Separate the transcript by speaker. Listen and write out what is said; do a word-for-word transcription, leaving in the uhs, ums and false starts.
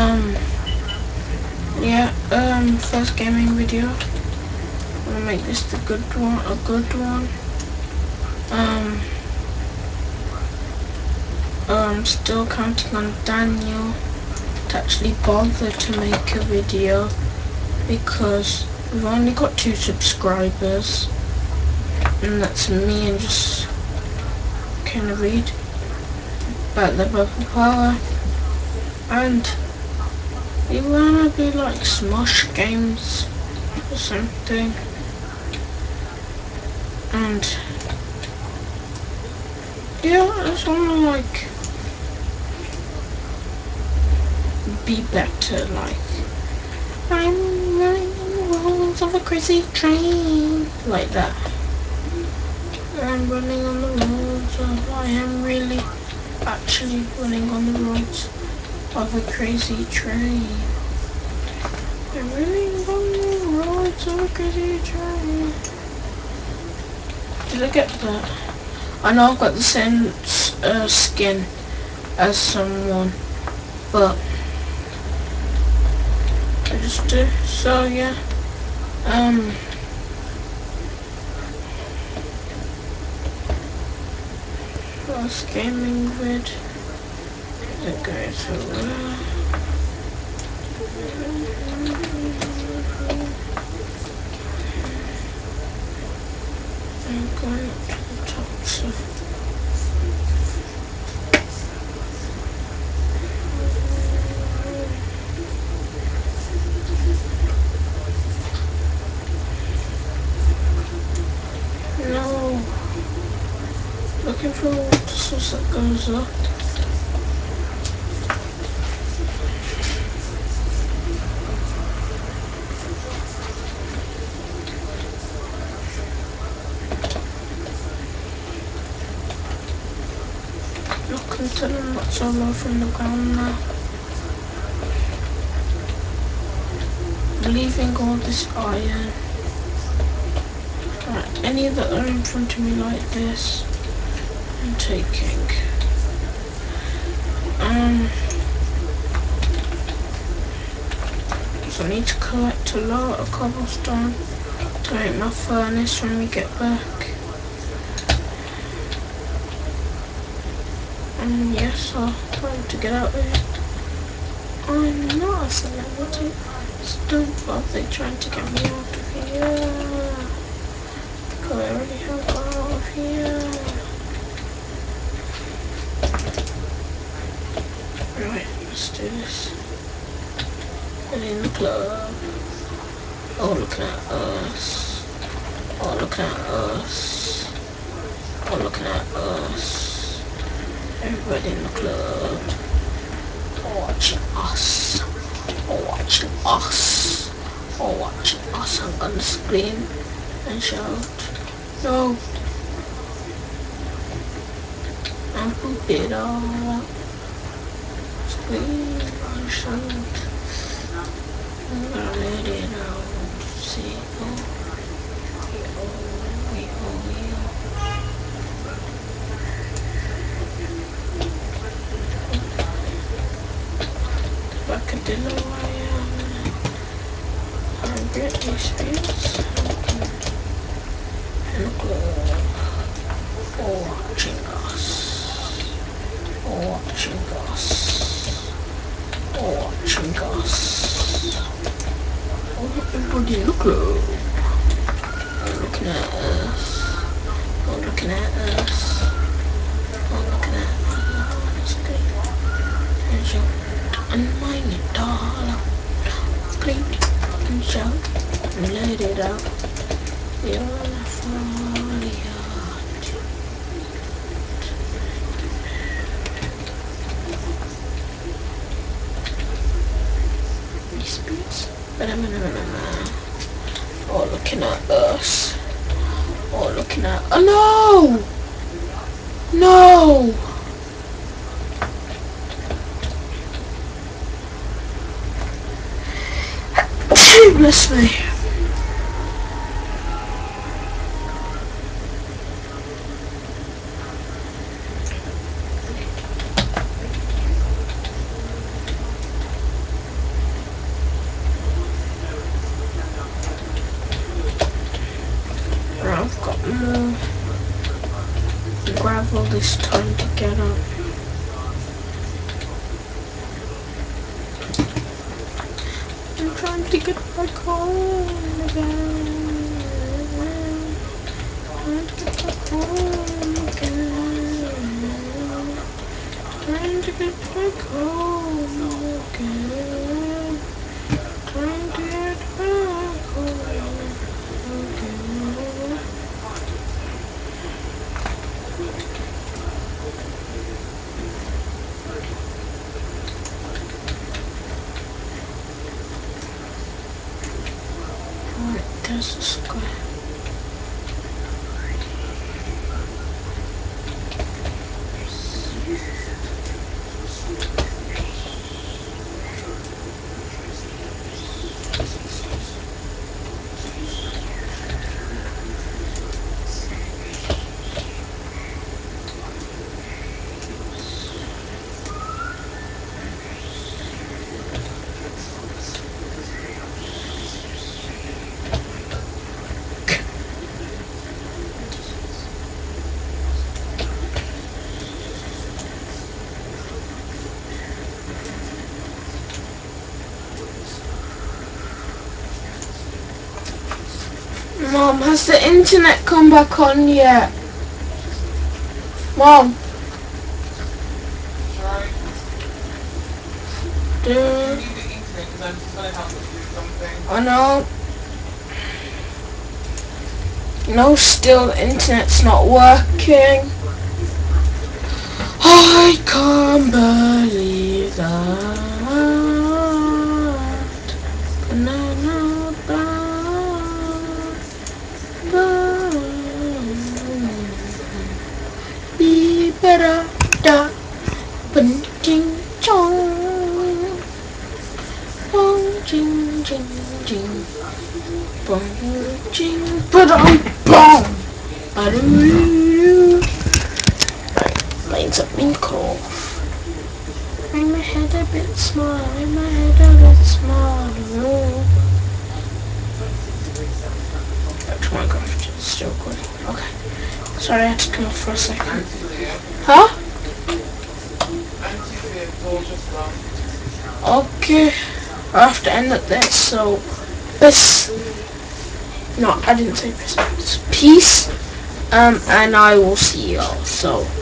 Speaker 1: Um, yeah, um, first gaming video. I'm gonna make this the good one, a good one. Um, I'm still counting on Daniel to actually bother to make a video because we've only got two subscribers, and that's me and just kind of read about the bubble power, and you wanna be like Smosh Games or something, and yeah, I just wanna like be better, like I'm running on the roads of a crazy train, like that. I'm running on the roads of, I am really actually running on the roads of a crazy train. I'm running on the roads of a crazy train. Did I get that? I know I've got the same uh, skin as someone, but I just do. So yeah, um, last gaming vid. The guys are. I'm going up to the top, so. No. Looking for a water source that goes up. Look until I'm not so low from the ground now. Leaving all this iron. Right, any that are in front of me like this, I'm taking. Um, so I need to collect a lot of cobblestone to make my furnace when we get back. And yes, I'm trying to get out of here. I'm not a celebrity, so don't bother trying to get me out of here. Because I already have got out of here. Right, let's do this. And in the club. Oh, looking at us. Oh, looking at us. Oh, looking at us. Everybody in the club. Watching us. Oh, watching us. Oh, watching us. I'm gonna scream and shout. No. I'm poop it all. Scream and shout. I'm gonna let it out. See, oh, oh, oh, oh. Bacadillo, I am. I'm Britney Spears. And the club. Watching us. Watching us. Watching us. Oh, everybody in the club. Oh, looking at us. Oh, looking at us. Oh, looking at us. And shout, and mine it all out. Scream and shout and let it out. You're falling out. These beats. Oh, looking at us. Oh, looking at. Oh no! No! Bless me. have all this time to get up. I'm trying to get back home again. Trying to get back home again. Trying to get back home again. Trying to get back home again. Alright, there's the square. Mom, has the internet come back on yet? Mom.
Speaker 2: Sorry.
Speaker 1: Dude.
Speaker 2: You need the internet because I'm just going to help you do something.
Speaker 1: I know. No, still the internet's not working. I can't believe that. Banana bar, bar. Be better, da, bun, ching, chong, bong, ching, ching, ching, bong, ching, ba-dum, bong, ba-doo-doo. Lines up in cool. Make my head a bit smaller, make my head a bit smaller. Back to Minecraft, it's still recording. Okay. Sorry, I had to come off for a second. Huh? Okay. I have to end it there, so peace. No, I didn't say peace. Peace. Um, and I will see y'all. So.